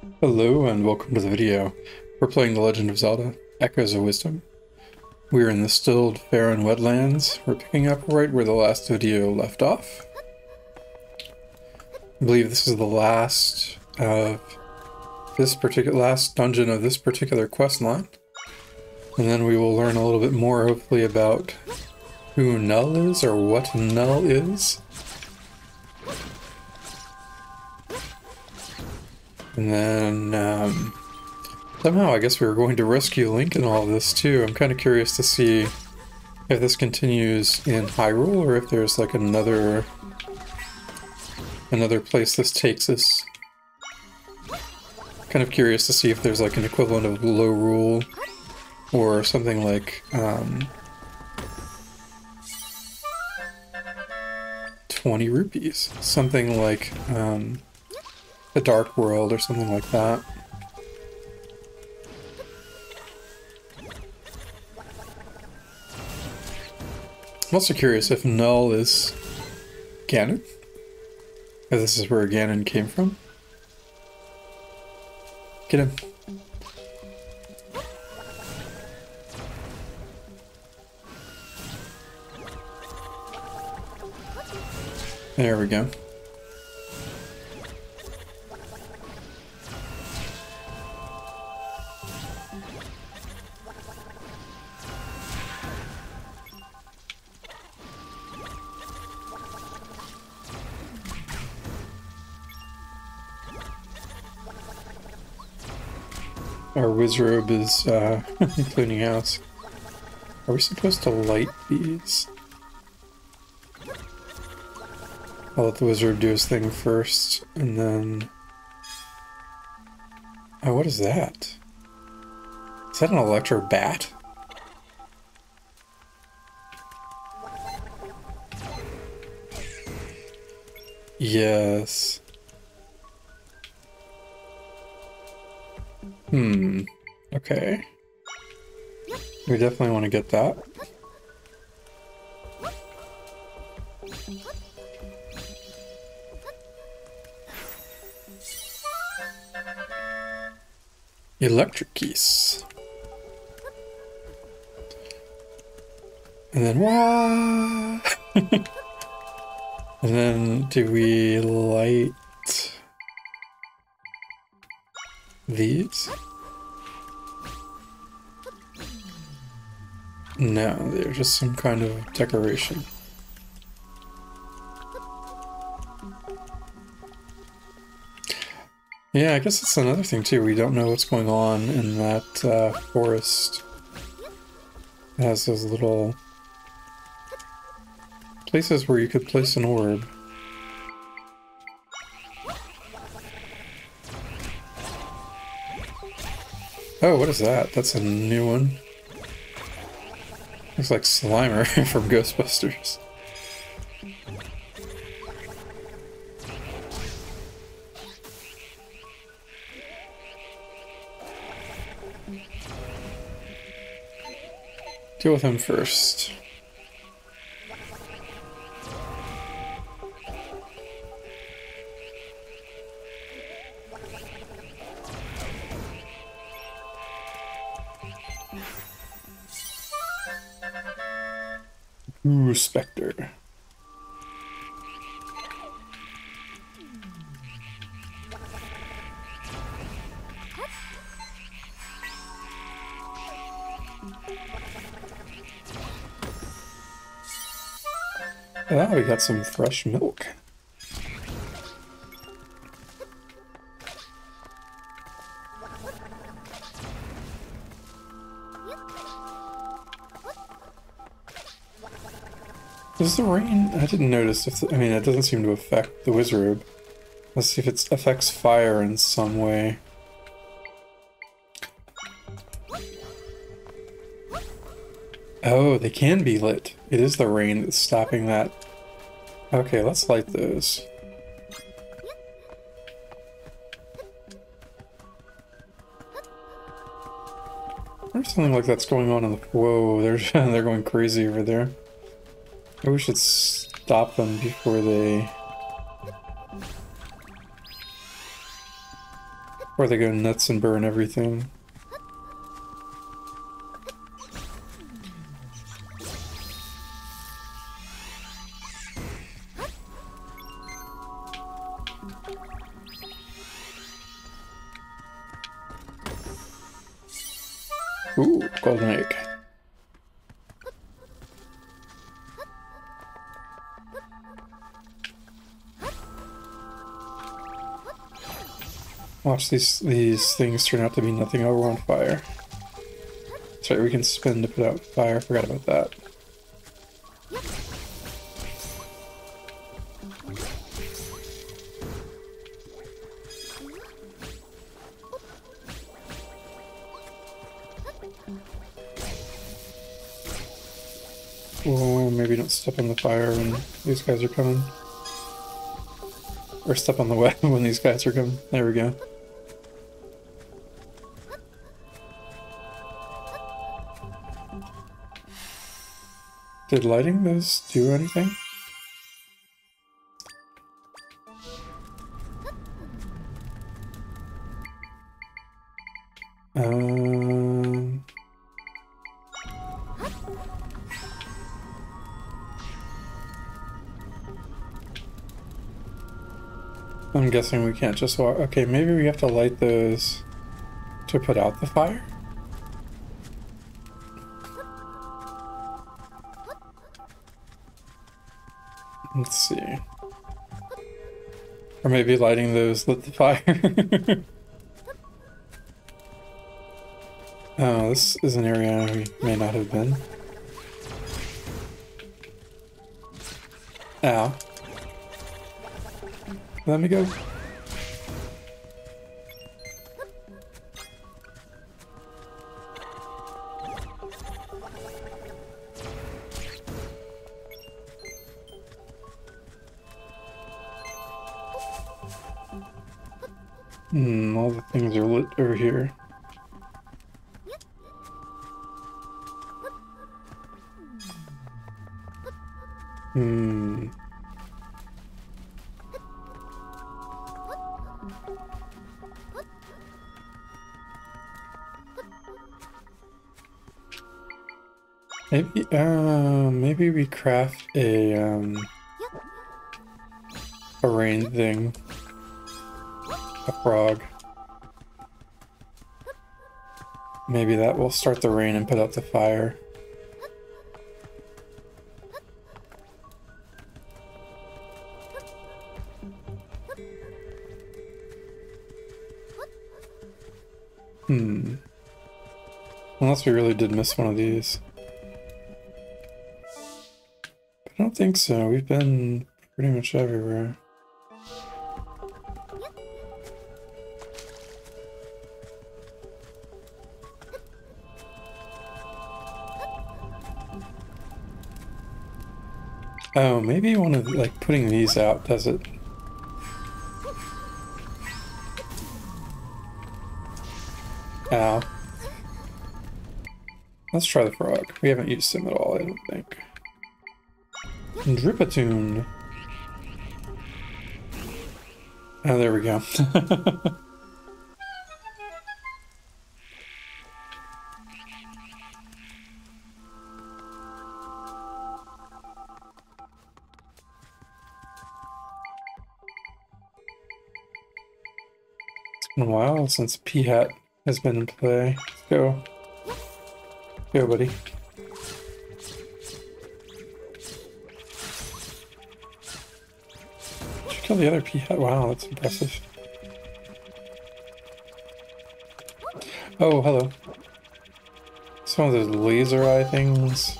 Hello and welcome to the video. We're playing The Legend of Zelda: Echoes of Wisdom. We're in the stilled Faron Wetlands. We're picking up right where the last video left off. I believe this is the last of last dungeon of this particular quest line. And then we will learn a little bit more, hopefully, about who Null is or what Null is. And then, somehow I guess we were going to rescue Link in all this too. I'm kind of curious to see if this continues in Hyrule or if there's like another place this takes us. Kind of curious to see if there's like an equivalent of Lorule or something like 20 rupees. Something like the Dark World or something like that. I'm also curious if Null is Ganon? If this is where Ganon came from? Get him. There we go. Our Wizrobe is cleaning house. Are we supposed to light these? I'll let the Wizrobe do his thing first, and then... Oh, what is that? Is that an Electro Bat? Yes. Okay. We definitely want to get that. Electric keys. And then wah! And then do we light these? No, they're just some kind of decoration. Yeah, I guess that's another thing too. We don't know what's going on in that forest. It has those little places where you could place an orb. Oh, what is that? That's a new one. Looks like Slimer from Ghostbusters. Deal with him first. Ooh, Spectre. Ah, we got some fresh milk. Does the rain... I didn't notice if... I mean, it doesn't seem to affect the Wizrobe. Let's see if it affects fire in some way. Oh, they can be lit. It is the rain that's stopping that. Okay, let's light those. There's something like that's going on in the... Whoa, they're going crazy over there. Maybe we should stop them before they... Or they go nuts and burn everything. Ooh, golden egg. Watch these things turn out to be nothing over on fire. That's right, we can spin to put out fire. Forgot about that. Oh, maybe don't step on the fire when these guys are coming. Or step on the web when these guys are coming. There we go. Did lighting those do anything? I'm guessing we can't just walk. Okay, maybe we have to light those to put out the fire? Let's see. Or maybe lighting those lit the fire. Oh, this is an area we may not have been. Ow. Let me go. All the things are lit over here. Maybe we craft a rain thing. A frog. Maybe that will start the rain and put out the fire. Unless we really did miss one of these. I don't think so. We've been pretty much everywhere. Oh, maybe one of like putting these out does it. Ow. Let's try the frog. We haven't used him at all, I don't think. Dripatoon. Oh, there we go. It's been a while since Peahat has been in play. Let's go. Go, buddy. Did you kill the other Peahat? Wow, that's impressive. Oh, hello. It's one of those laser eye things.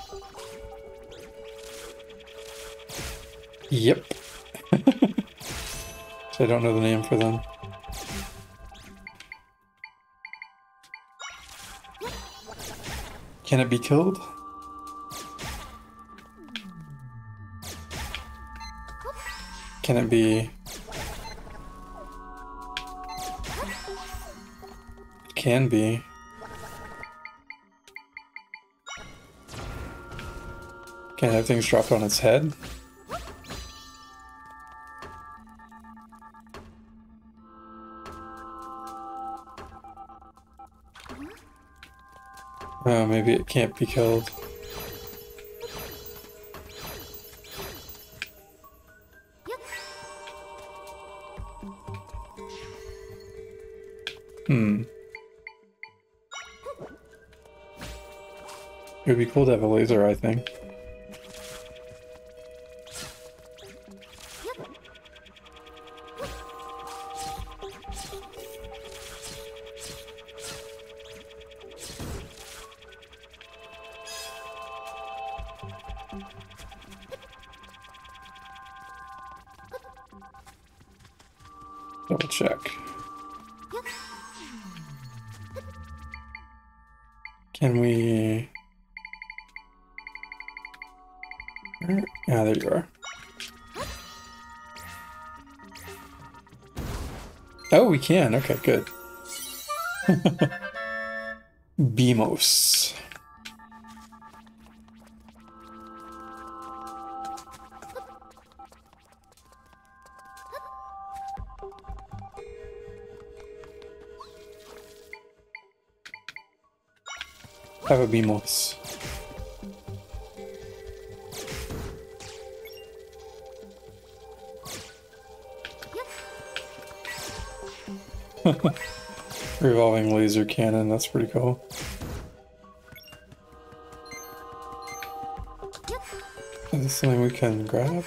Yep. So I don't know the name for them. Can it be killed? Can it be... It can be. Can have things dropped on its head? Oh, maybe it can't be killed. Hmm. It would be cool to have a laser, I think. Double check. Can we... Yeah, there you are. Oh, we can. Okay, good. Beamos. Have a Beamos. Revolving laser cannon, that's pretty cool. Is this something we can grab?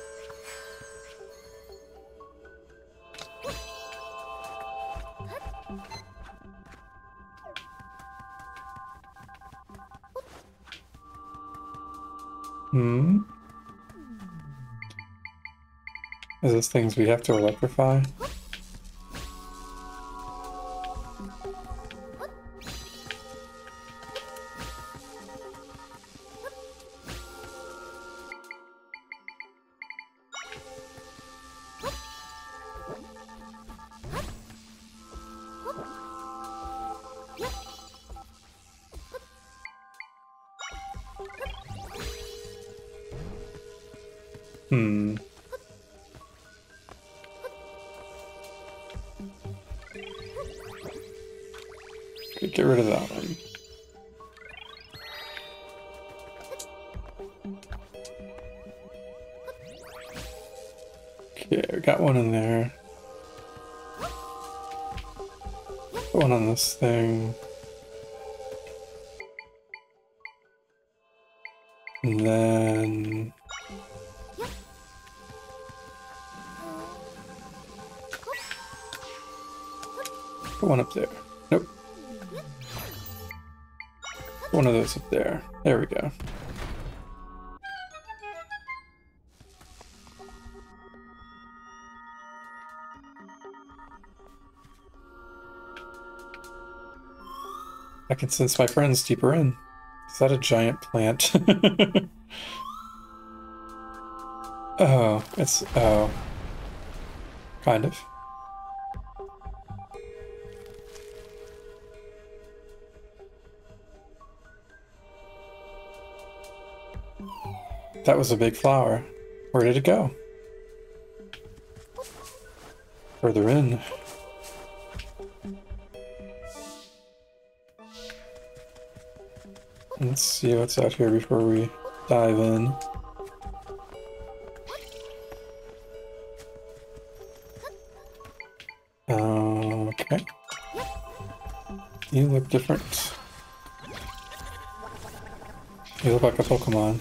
Hmm? Is this things we have to electrify? Hmm. Okay, get rid of that one. Okay, we got one in there. Put one on this thing. And then... Put one up there. Nope. Put one of those up there. There we go. I can sense my friends deeper in. Is that a giant plant? Oh, it's... oh. Kind of. That was a big flower. Where did it go? Further in. Let's see what's out here before we dive in. Okay. You look different. You look like a Pokemon.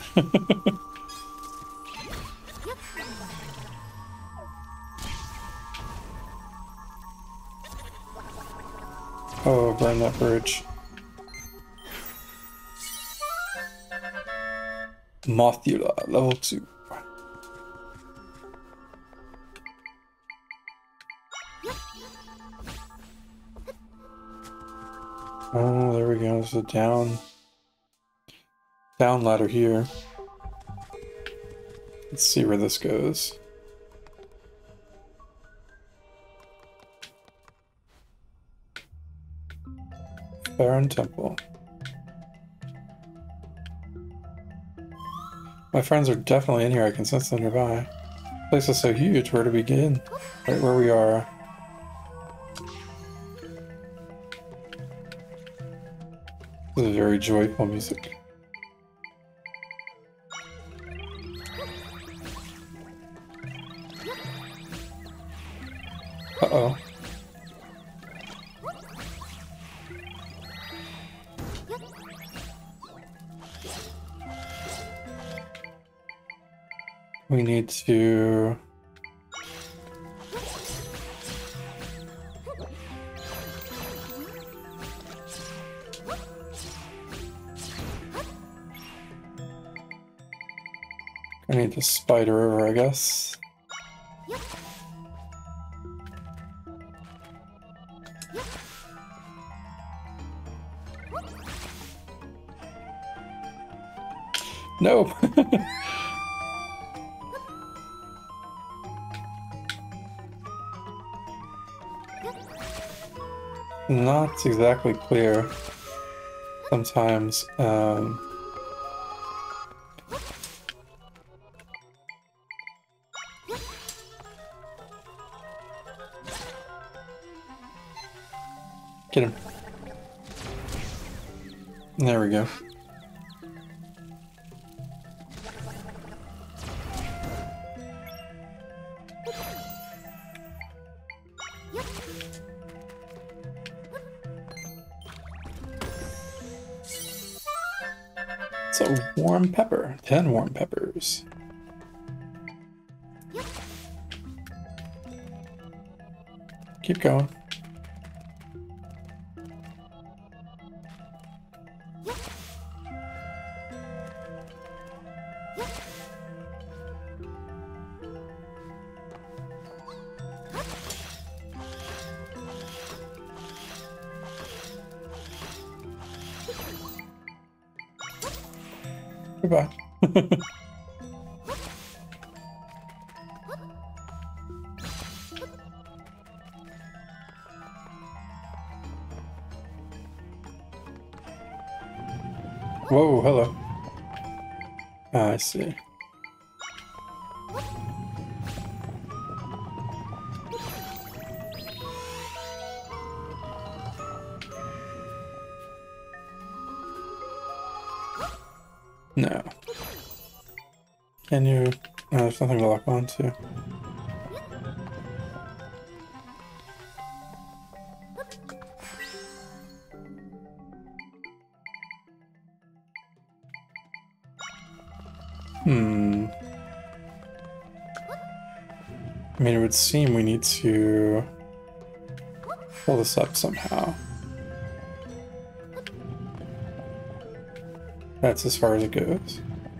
Oh, burn that bridge. Mothula, level 2. Oh, there we go. There's a down ladder here. Let's see where this goes. Baron Temple. My friends are definitely in here. I can sense them nearby. The place is so huge. Where to begin? Right where we are. This is very joyful music. Uh-oh. We need to... I need to spider over, I guess. No! Not exactly clear sometimes. Get him. There we go. It's a warm pepper. 10 warm peppers. Keep going. Goodbye. Whoa, hello. Ah, I see. No. Can you... Oh, there's nothing to lock on to. I mean, it would seem we need to pull this up somehow. That's as far as it goes.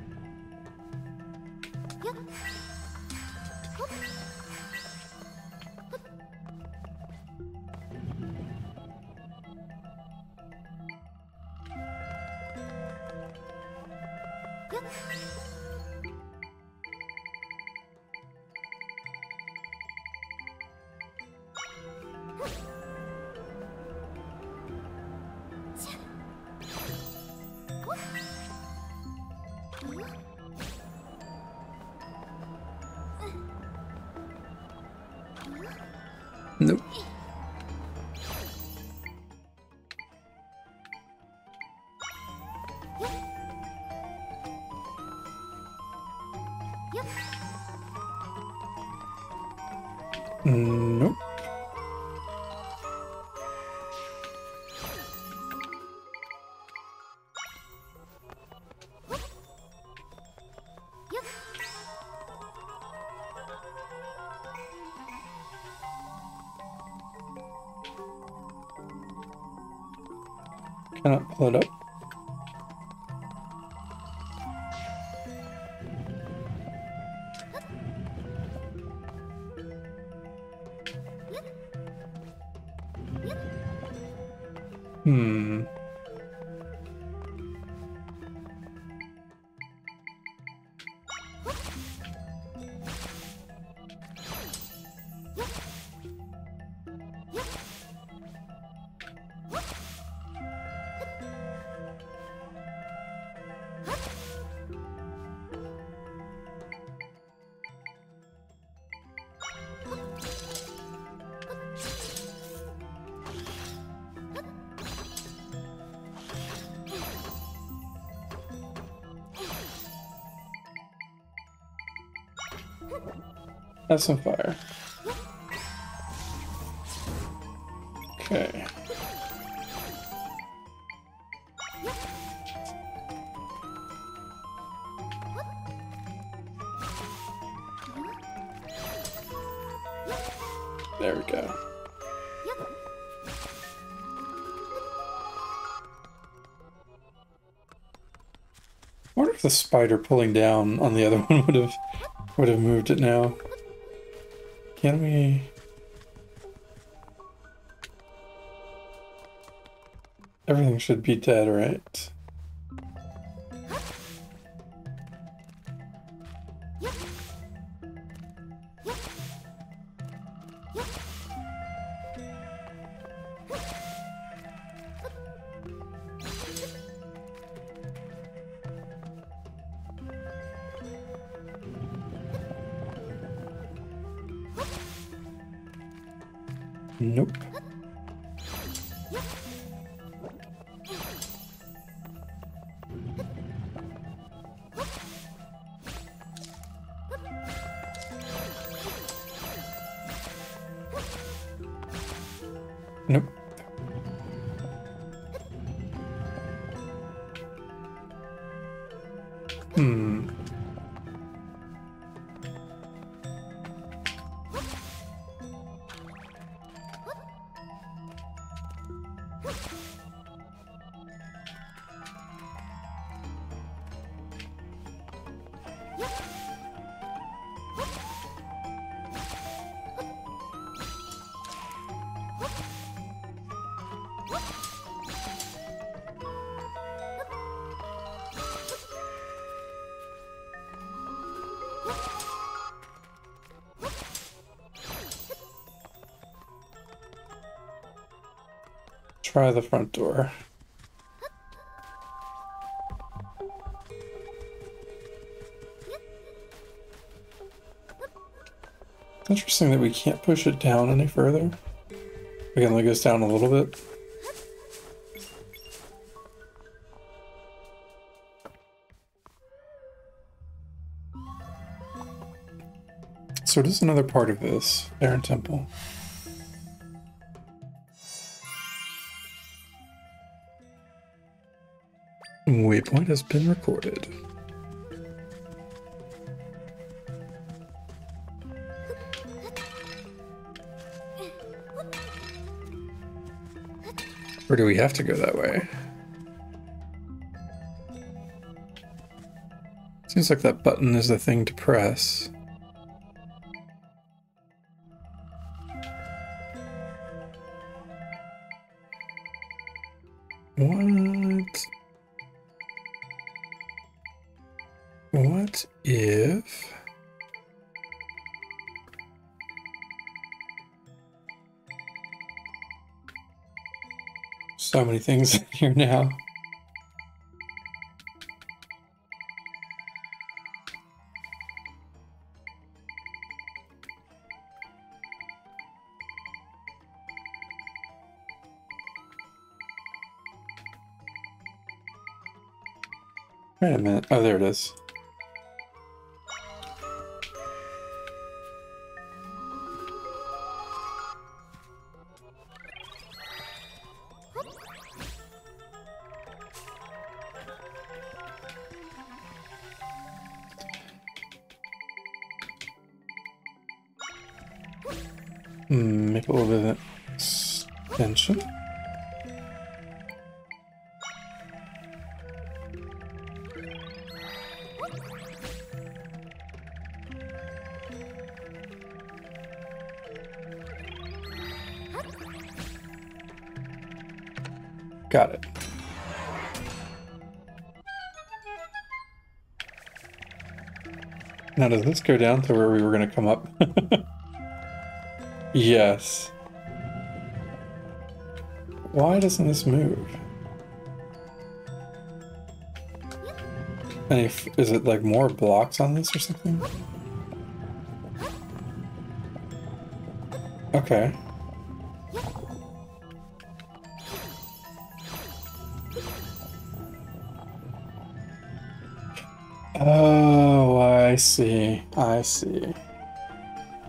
Nope. Nope. Cannot pull it up. Have some fire. Okay. There we go. I wonder if the spider pulling down on the other one would have moved it now. Can we? Everything should be dead, right? Nope. Nope. Hmm. Try the front door. Interesting that we can't push it down any further. We can only go down a little bit. So it is another part of this Baron Temple. Waypoint has been recorded. Or do we have to go that way? Seems like that button is the thing to press. What? What if... So many things in here now. Wait a minute. Oh, there it is. Make a little bit of an extension. Got it. Now does this go down to where we were going to come up? Yes. Why doesn't this move? And is it like more blocks on this or something? Okay. Oh, I see. I see.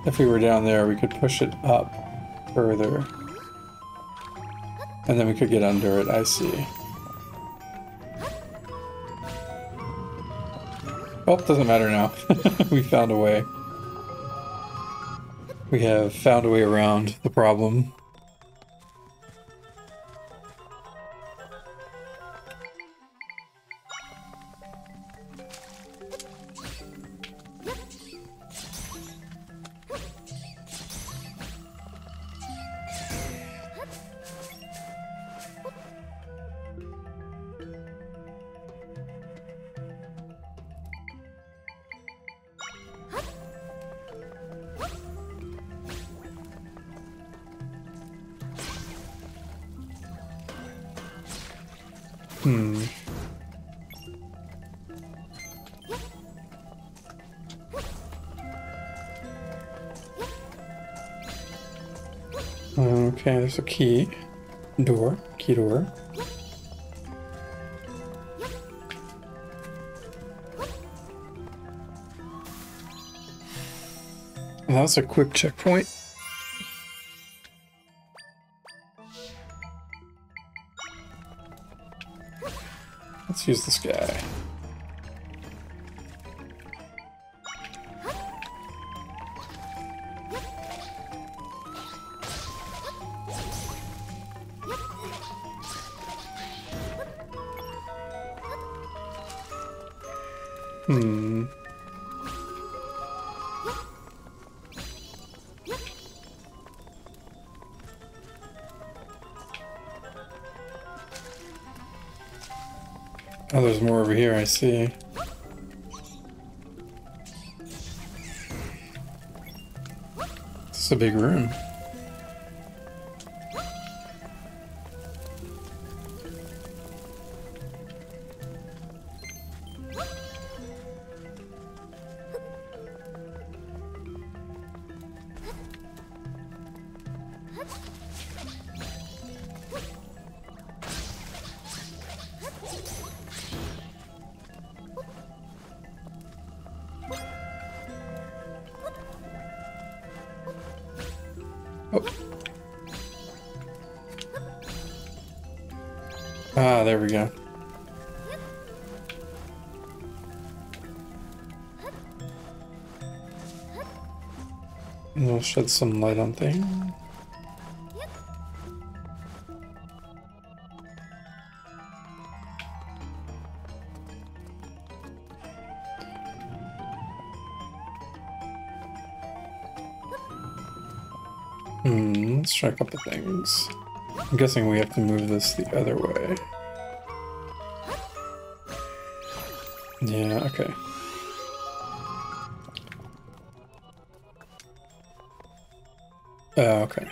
If we were down there, we could push it up further. And then we could get under it, I see. Oh, doesn't matter now. We found a way. We have found a way around the problem. Okay, there's a key. Door. Key door. Well, that's a quick checkpoint. Let's use this guy. Oh, there's more over here, I see. This is a big room. Ah, there we go. And we'll shed some light on things. Let's try a couple things. I'm guessing we have to move this the other way. Yeah, okay. Okay.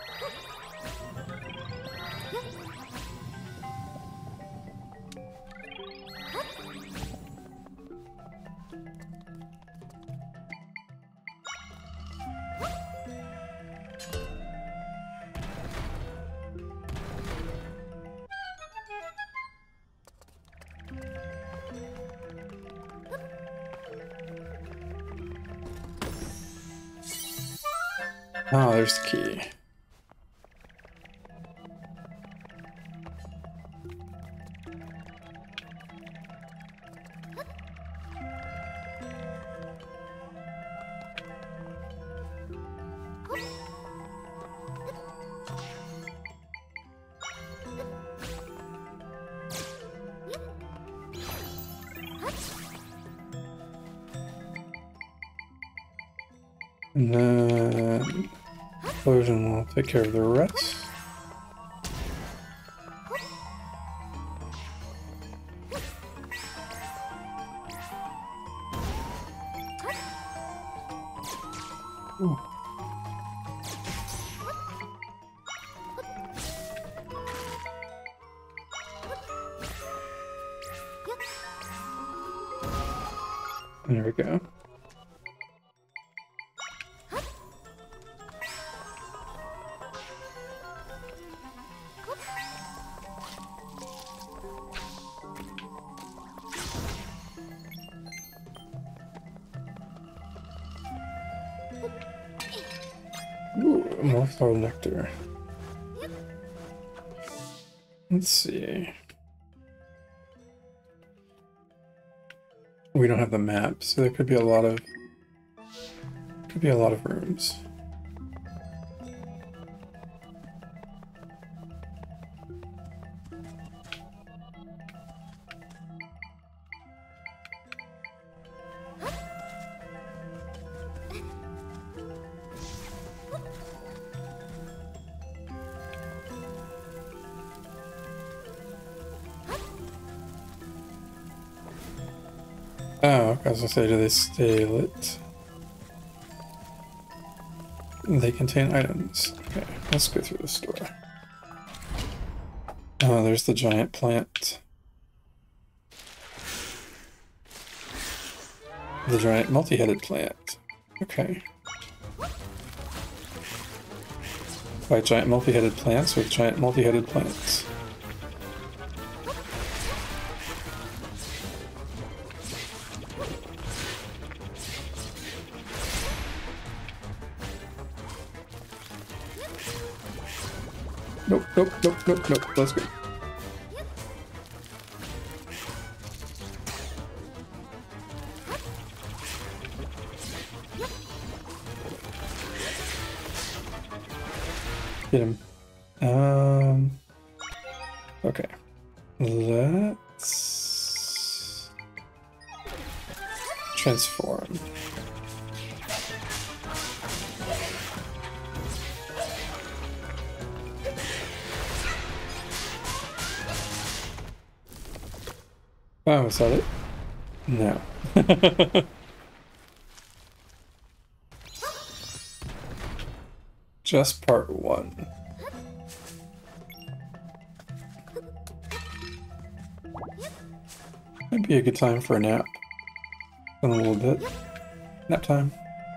Oh, there's the key. And then explosion will take care of the rest. Ooh. There we go. more floral nectar. Let's see. We don't have the map, so there could be a lot of rooms. Oh, I was gonna say, do they stay lit? They contain items. Okay, let's go through the store. Oh, there's the giant plant. The giant multi-headed plant. Okay. By giant multi-headed plants with giant multi-headed plants. Nope, nope, nope, nope, nope. That's good. Get him. Okay. Let's transform. Oh, is that it? No. Just part 1. Might be a good time for a nap. In a little bit. Nap time.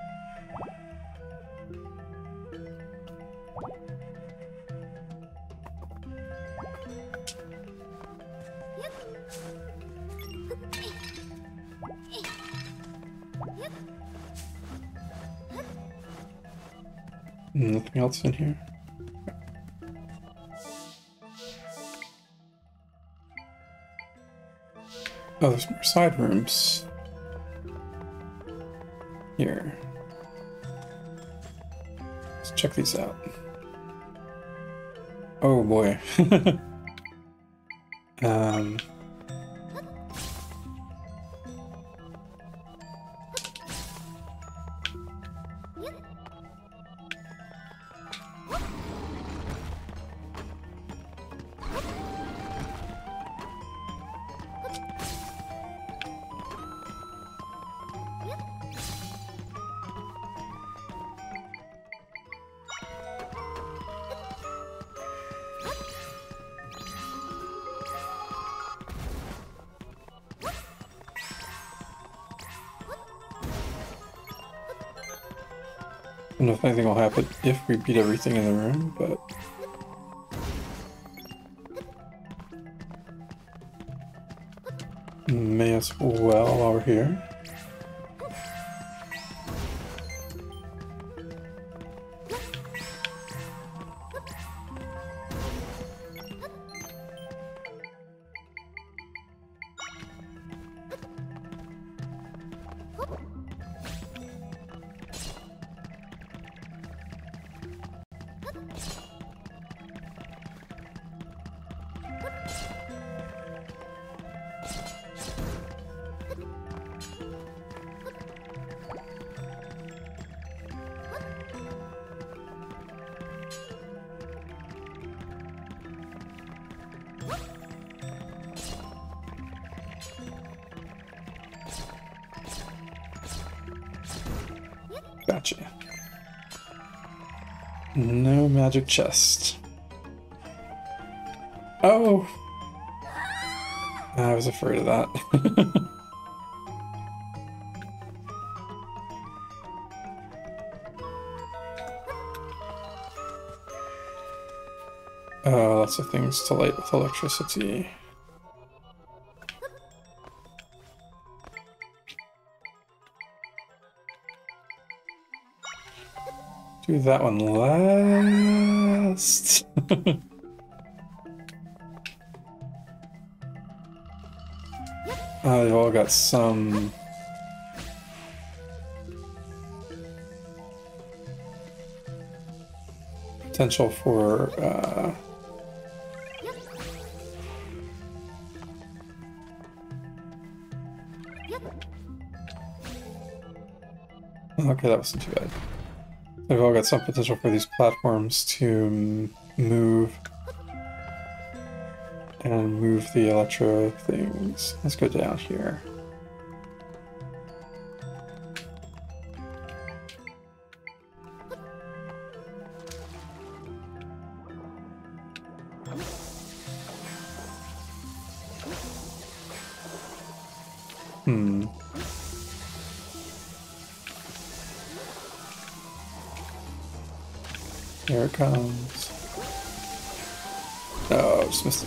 Nothing else in here. Oh, there's more side rooms. Here. Let's check these out. Oh boy. I don't know if anything will happen if we beat everything in the room, but... may as well while we're here. Gotcha. No magic chest. Oh! I was afraid of that. Lots of things to light with electricity. Do that one last. They've all got some potential for okay, that wasn't too bad. They've all got some potential for these platforms to move and move the electro things. Let's go down here. Here it comes. Oh, just missed it.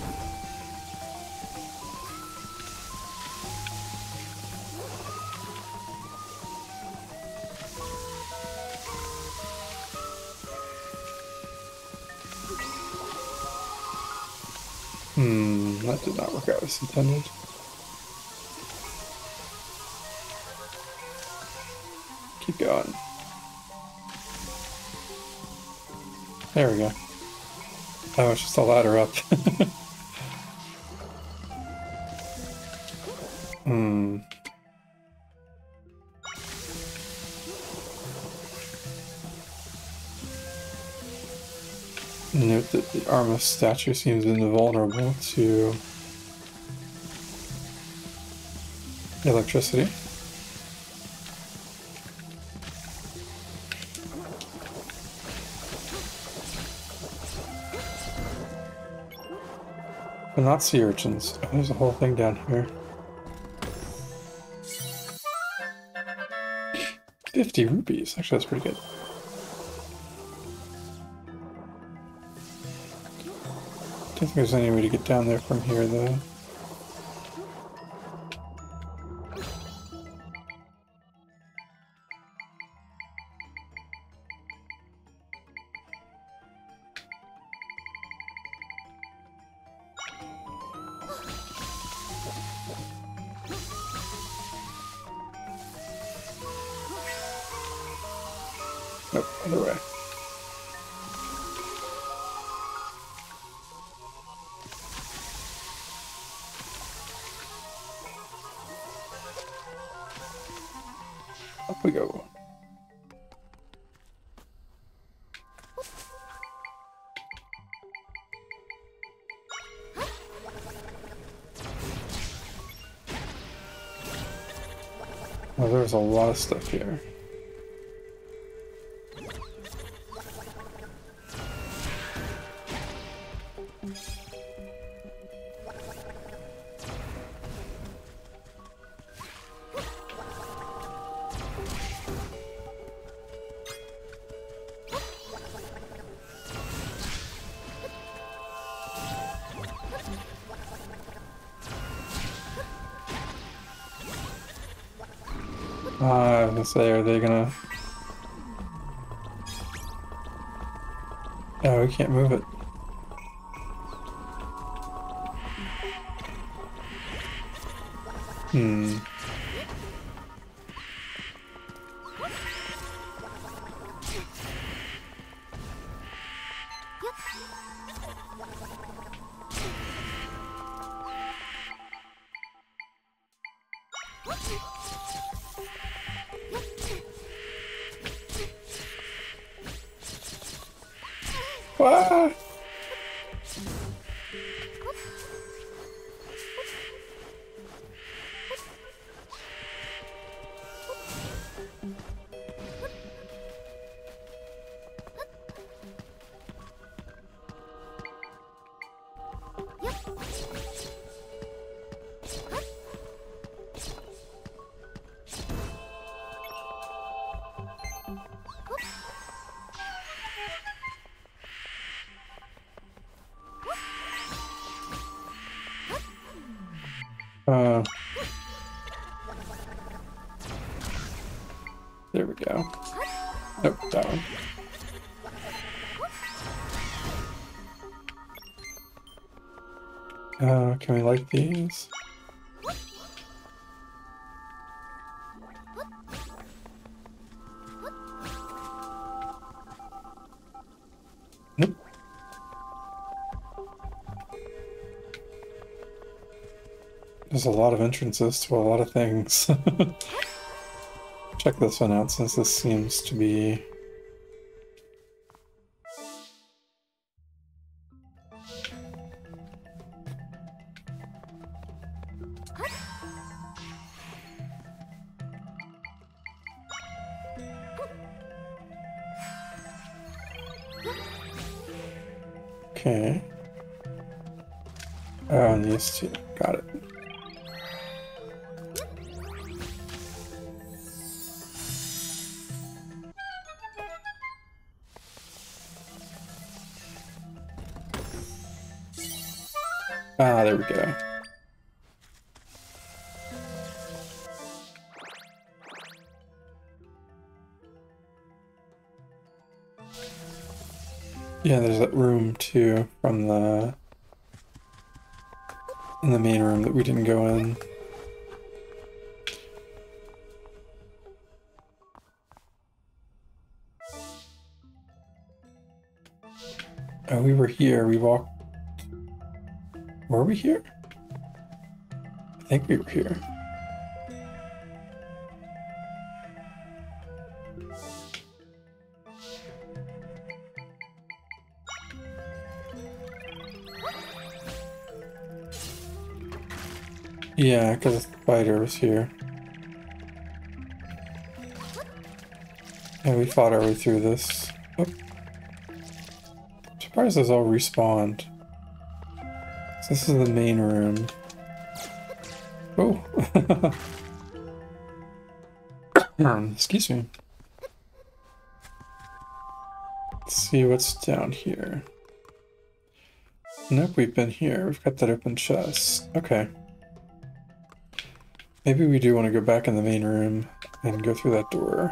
That did not work out as intended. Keep going. There we go. Oh, it's just a ladder up. Note that the Arma statue seems invulnerable to electricity. But not sea urchins. Oh, there's a whole thing down here. 50 rupees. Actually, that's pretty good. I don't think there's any way to get down there from here, though. Nope, other way. Up we go. Oh, there's a lot of stuff here. I was gonna say, are they gonna... Oh, we can't move it. Ah! There we go. Nope, that one. Can we like these? Nope. There's a lot of entrances to a lot of things. Check this one out since this seems to be... Okay. Oh, and these two. Got it. Ah, there we go. Yeah, there's that room too from in the main room that we didn't go in. Oh, we were here. We walked. Were we here? I think we were here. Yeah, because the spider was here. Yeah, we fought our way through this. Oh. Surprised those all respawned. So this is the main room. Oh! Excuse me. Let's see what's down here. Nope, we've been here. We've got that open chest. Okay. Maybe we do want to go back in the main room and go through that door.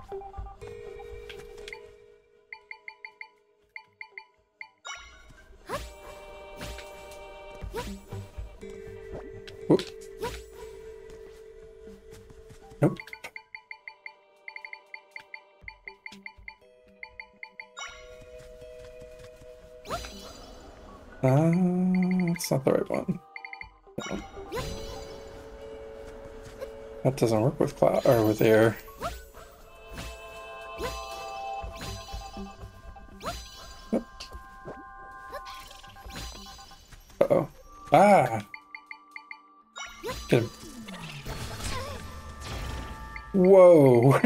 Whoop. Nope. It's not the right one. No. That doesn't work with cloud or with air. Yep. Uh-oh. Ah! Get him. Whoa!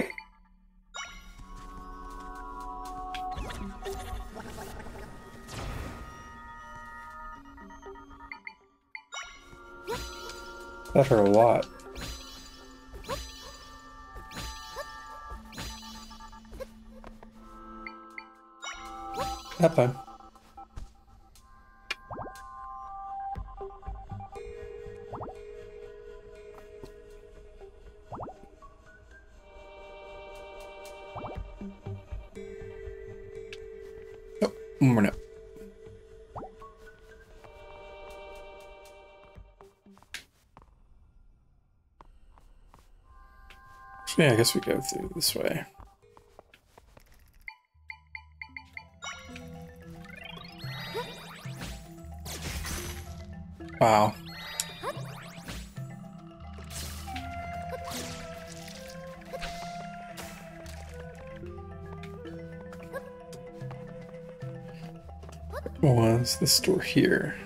That hurt a lot. That time. Oh, more now. Yeah, I guess we go through this way. Wow. Was this door here?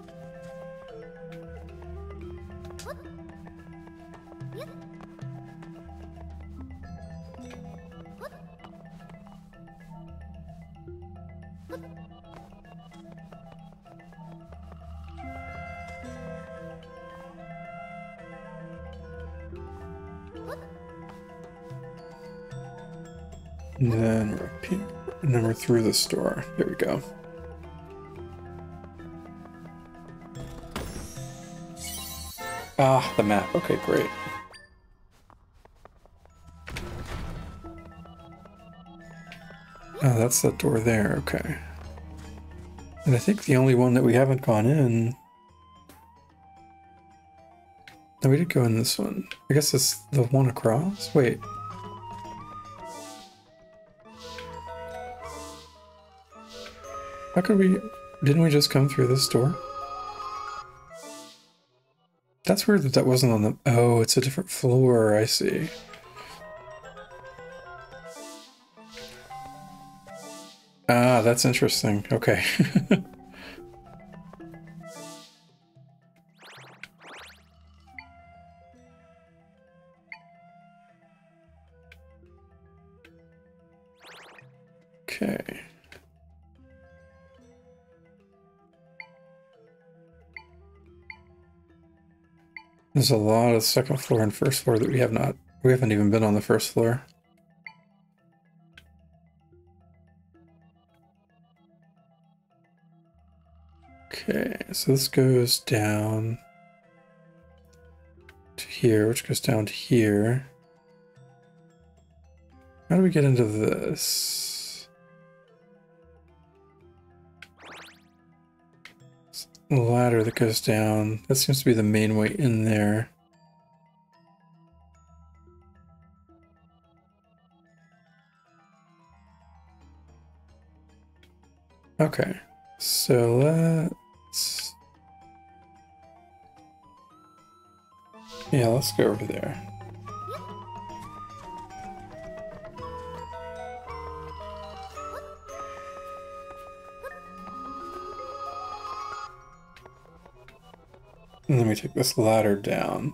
And then we're up here. And then we're through this door. There we go. Ah, the map. Okay, great. Oh, that's the door there. Okay. And I think the only one that we haven't gone in No, we did go in this one. I guess it's the one across? Wait. How could we... Didn't we just come through this door? That's weird that that wasn't on the... Oh, it's a different floor, I see. Ah, that's interesting. Okay. Okay. There's a lot of second floor and first floor that we haven't even been on the first floor. Okay, so this goes down to here, which goes down to here. How do we get into this? The ladder that goes down. That seems to be the main way in there. Okay, so let's... Yeah, let's go over there. And then we take this ladder down.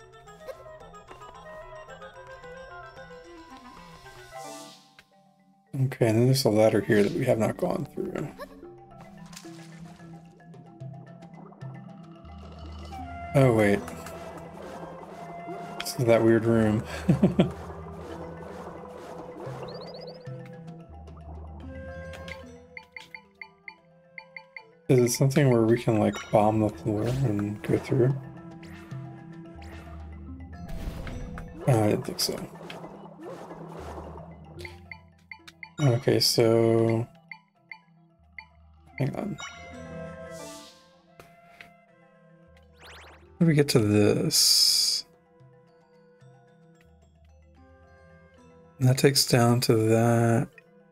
Okay, and then there's a ladder here that we have not gone through. Oh, wait. This is that weird room. Is it something where we can, like, bomb the floor and go through? Oh, I didn't think so. Okay, so... Hang on. How do we get to this? That takes down to that.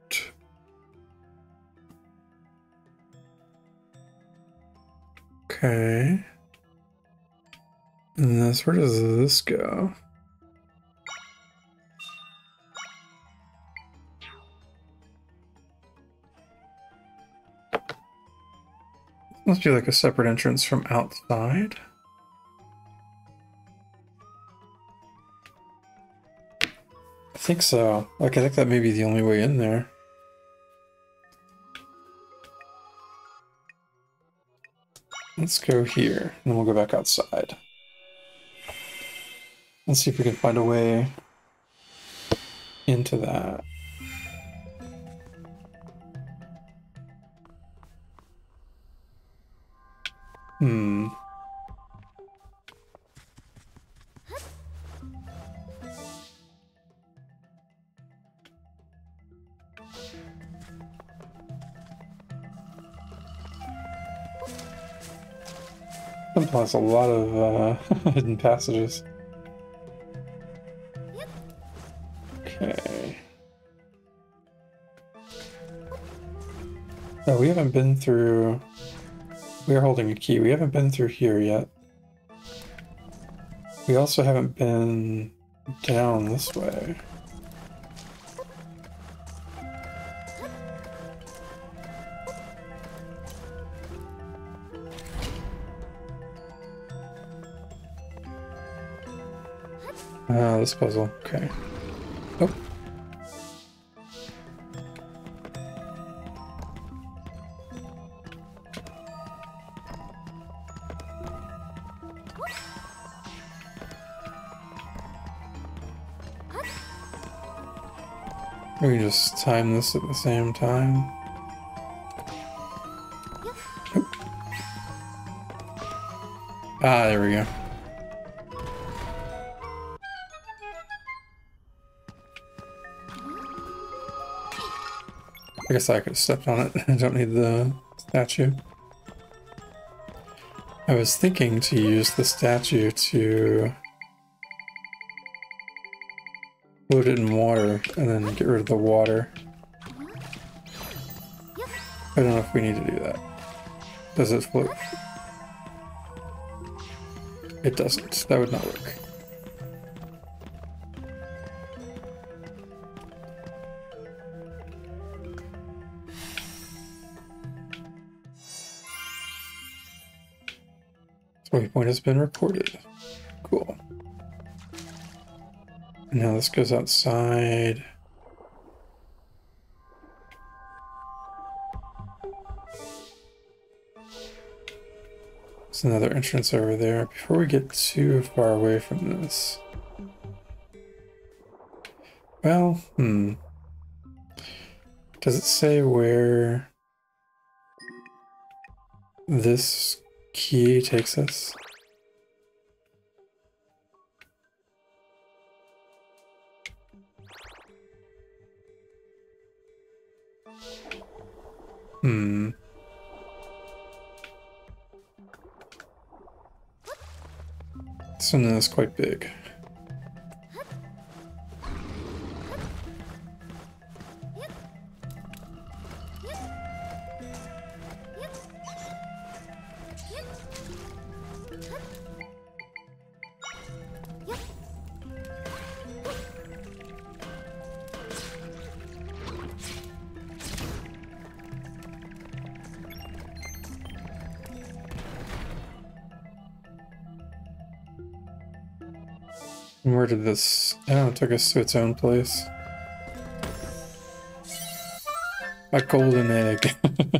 Okay. And this, where does this go? Must be like a separate entrance from outside. I think so. Like, I think that may be the only way in there. Let's go here, and then we'll go back outside. Let's see if we can find a way into that. Sometimes a lot of hidden passages. Okay. No, we haven't been through... We are holding a key. We haven't been through here yet. We also haven't been down this way. Ah, this puzzle. Okay. Oh. We can just time this at the same time. Oh. Ah, there we go. I guess I could have stepped on it. I don't need the statue. I was thinking to use the statue to float it in water and then get rid of the water. I don't know if we need to do that. Does it float? It doesn't. That would not work. Waypoint has been reported. Cool. And now this goes outside. There's another entrance over there. Before we get too far away from this. Well, does it say where this key takes us? This one is quite big. And where did this... Oh, it took us to its own place. A golden egg.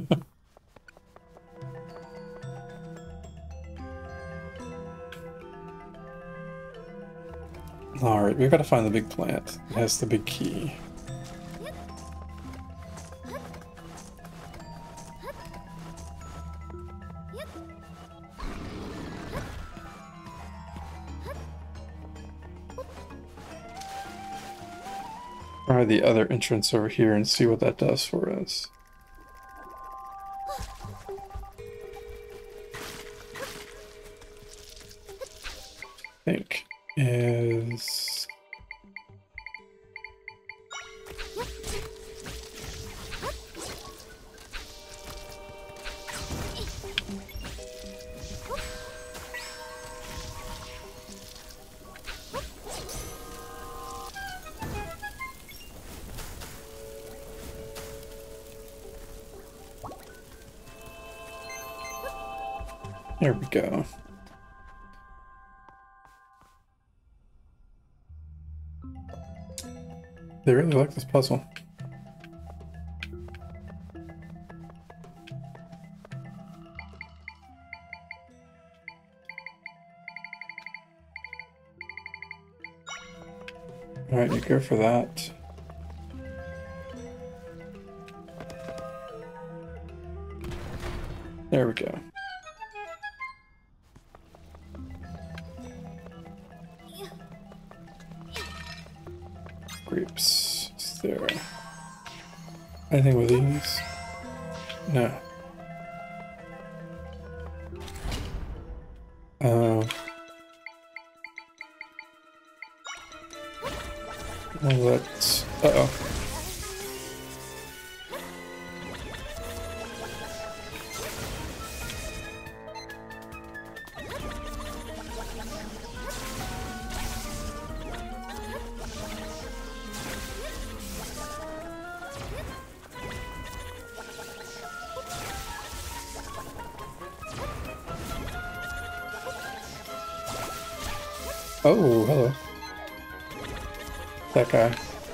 Alright, we've got to find the big plant. It has the big key. Try the other entrance over here and see what that does for us. I think is... There we go. They really like this puzzle. Alright, you go for that. There we go. Grapes. Is there anything with these? No. Well, let's... Uh-oh. Oh, hello. That guy.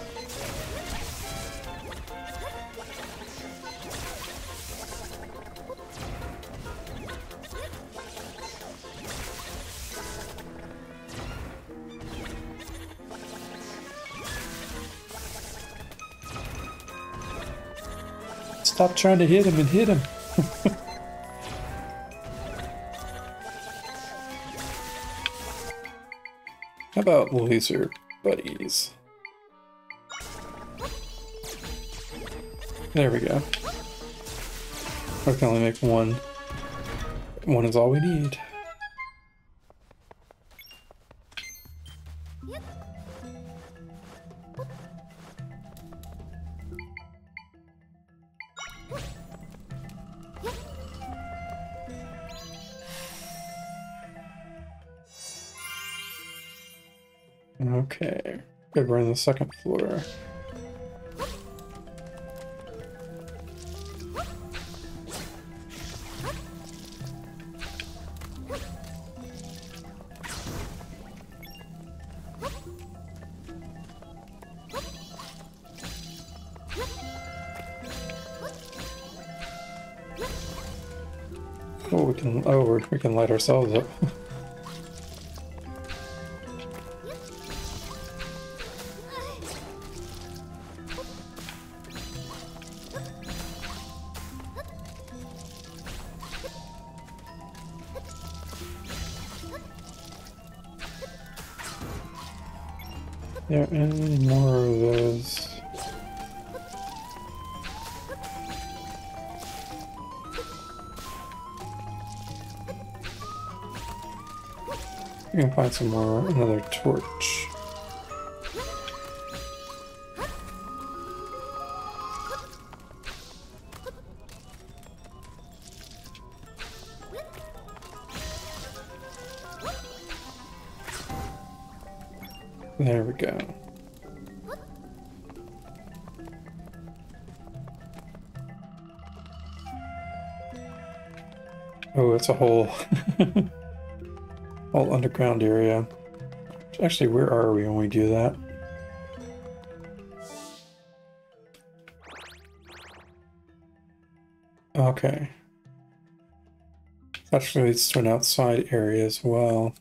Stop trying to hit him and hit him. How about laser buddies? There we go. I can only make one. one is all we need. Okay, good, we're on the second floor. Oh, we can light ourselves up. There any more of those? You can find some more, another torch. There we go. Oh, it's a whole whole underground area. Actually, where are we when we do that? Okay. Actually leads to an outside area as well.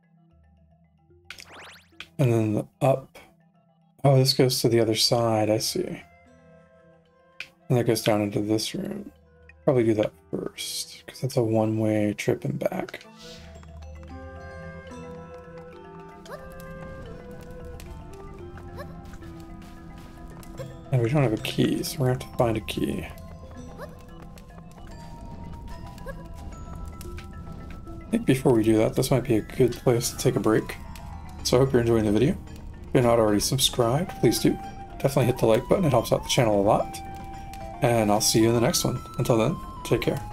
And then the up. Oh, this goes to the other side, I see. And that goes down into this room. Probably do that first, because that's a one-way trip and back. And we don't have a key, so we're gonna have to find a key. I think before we do that, this might be a good place to take a break. So I hope you're enjoying the video. If you're not already subscribed, please do. Definitely hit the like button, it helps out the channel a lot. And I'll see you in the next one. Until then, take care.